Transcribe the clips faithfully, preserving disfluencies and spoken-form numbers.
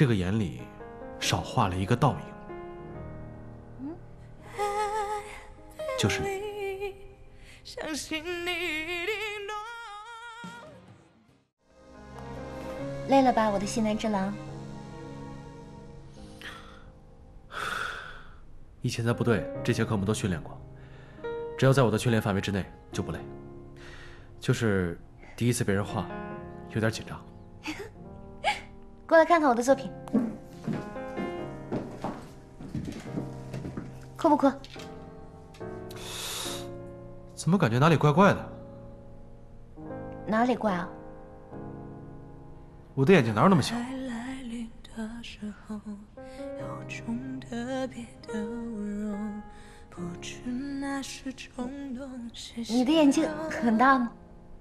这个眼里少画了一个倒影。嗯，就是你。相信你一定懂。 累了吧，我的西南之郎？ 以前在部队，这些科目都训练过，只要在我的训练范围之内就不累。就是第一次被人画，有点紧张。 过来看看我的作品，酷不酷？ 怎么感觉哪里怪怪的？ 哪里怪啊？ 我的眼睛哪有那么小？ 你的眼睛很大吗？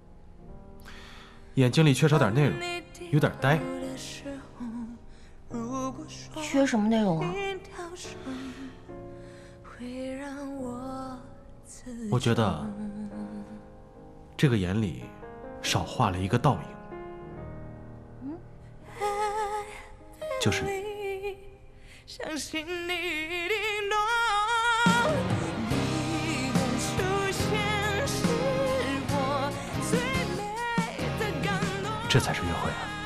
眼睛里缺少点内容，有点呆。 缺什么内容啊？ 我觉得这个眼里少画了一个倒影。嗯，就是你。相信你一定懂。你的出现是我最美的感动。这才是约会啊！